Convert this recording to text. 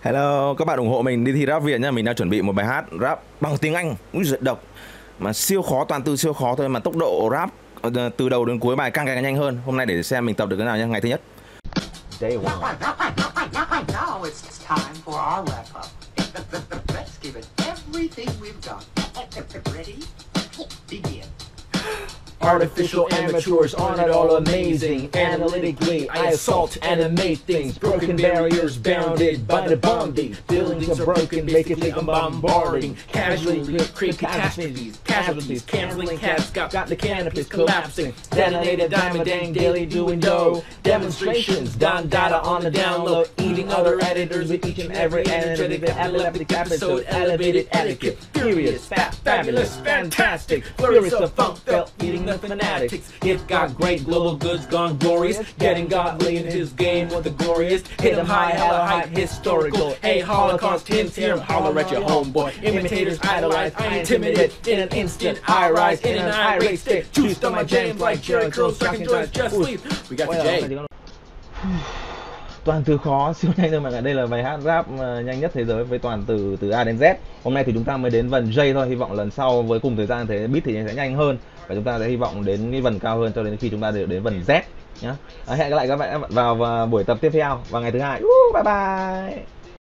Hello, các bạn ủng hộ mình đi thi rap Việt nhá. Mình đang chuẩn bị một bài hát rap bằng tiếng Anh, úi giời độc mà siêu khó, toàn từ siêu khó thôi mà tốc độ rap từ đầu đến cuối bài càng ngày càng nhanh hơn. Hôm nay để xem mình tập được cái nào nhá. Ngày thứ nhất. Day one. Now it's time for our wrap up. Let's give it everything we've got. Ready? Begin. Artificial amateurs aren't at all amazing. Analytically, I assault, animate things. Broken barriers bounded by the bombing. Buildings are broken, basically I'm bombarding. Casually create casualties. Candling cats got the canopies collapsing. Detonated diamond dang daily doing dough. Demonstrations, Don Dada on the down low. Eating other editors with each and every energetic epileptic episode. Elevated etiquette. Furious, fabulous, fantastic. Furious of funk felt eating the fanatics. It got great global goods gone glorious. Getting godly in his game with the glorious. Hit him high, hella hype, historical. Hey, Holocaust hints here, holler at your homeboy. Imitators idolize, I intimidate. In an instant, I rise in an irate state. Juiced on my jams like Jerry Curls, sucking joints, just sleep. We got the J. Toàn từ khó siêu nhanh thôi mọi người. Đây là bài hát rap nhanh nhất thế giới với toàn từ A đến Z. Hôm nay thì chúng ta mới đến vần J thôi. Hy vọng lần sau với cùng thời gian thế beat thì sẽ nhanh hơn và chúng ta sẽ hy vọng đến cái vần cao hơn cho đến khi chúng ta đến vần Z nhá. Hẹn gặp lại các bạn vào buổi tập tiếp theo vào ngày thứ hai. Bye bye.